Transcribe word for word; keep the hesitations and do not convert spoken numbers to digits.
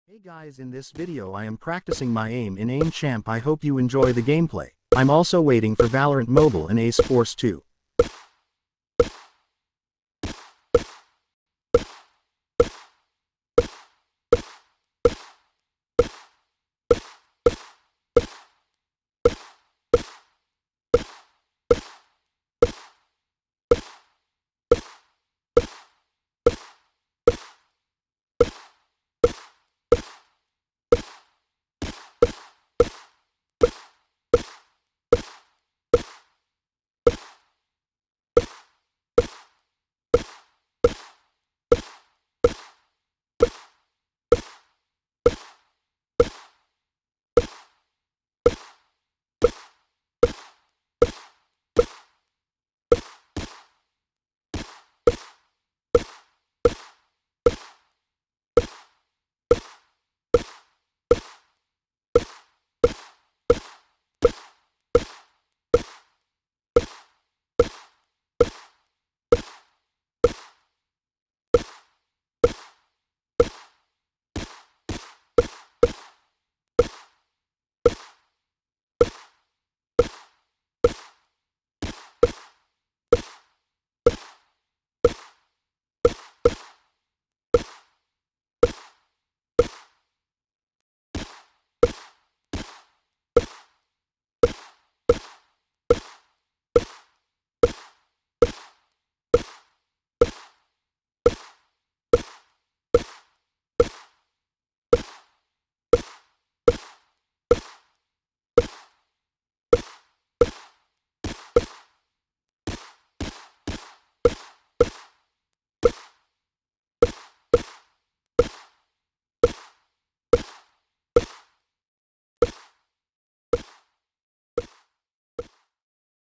Hey guys, in this video I am practicing my aim in Aim Champ. I hope you enjoy the gameplay. I'm also waiting for Valorant Mobile and Ace Force two.